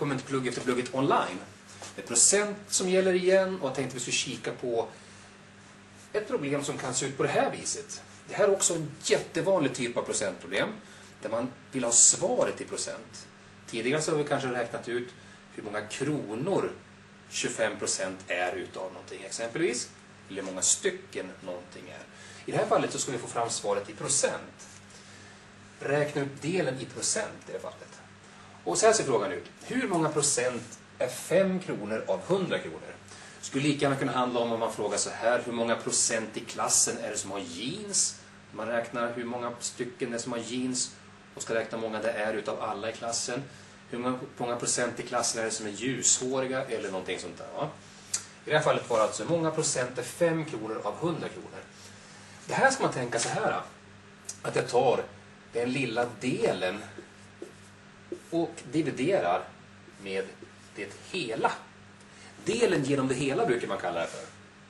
välkommen till Plugg efter plugget online. Det är procent som gäller igen och jag tänkte att vi skulle kika på ett problem som kan se ut på det här viset. Det här är också en jättevanlig typ av procentproblem där man vill ha svaret i procent. Tidigare så har vi kanske räknat ut hur många kronor 25% är utav någonting exempelvis. Eller hur många stycken någonting är. I det här fallet så ska vi få fram svaret i procent. Räkna upp delen i procent i det fallet. Och så här ser frågan ut. Hur många procent är 5 kronor av 100 kronor? Skulle lika gärna kunna handla om man frågar så här. Hur många procent i klassen är det som har jeans? Man räknar hur många stycken det är som har jeans. Och ska räkna hur många det är utav alla i klassen. Hur många procent i klassen är det som är ljushåriga eller någonting sånt där. Va? I det här fallet var det alltså hur många procent är 5 kronor av 100 kronor. Det här ska man tänka så här. Att jag tar den lilla delen och dividerar med det hela. Delen genom det hela brukar man kalla det för.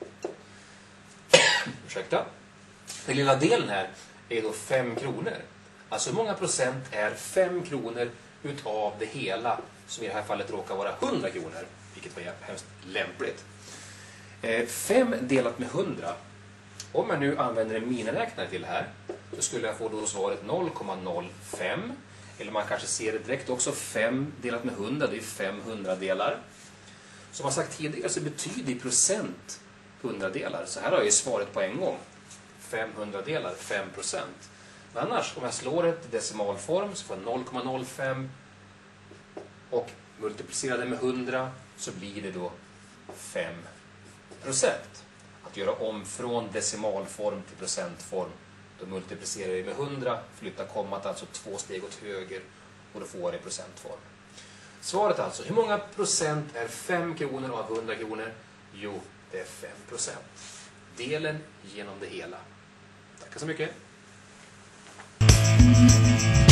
Ursäkta. Den lilla delen här är då 5 kronor. Alltså hur många procent är 5 kronor utav det hela, som i det här fallet råkar vara 100 kronor, vilket var hemskt lämpligt. 5 delat med 100. Om man nu använder en miniräknare till det här så skulle jag få då svaret 0,05. Eller man kanske ser det direkt också, 5 delat med 100, det är 500 delar. Som jag sagt tidigare så betyder i procent 100 delar. Så här har jag ju svaret på en gång. 500 delar, 5%. Men annars, om jag slår ett i decimalform så får jag 0,05 och multiplicerar det med 100 så blir det då 5%. Att göra om från decimalform till procentform, då multiplicerar vi med 100, flyttar kommat alltså 2 steg åt höger och då får det procentform. Svaret alltså, hur många procent är 5 kronor av 100 kronor? Jo, det är 5%. Delen genom det hela. Tack så mycket.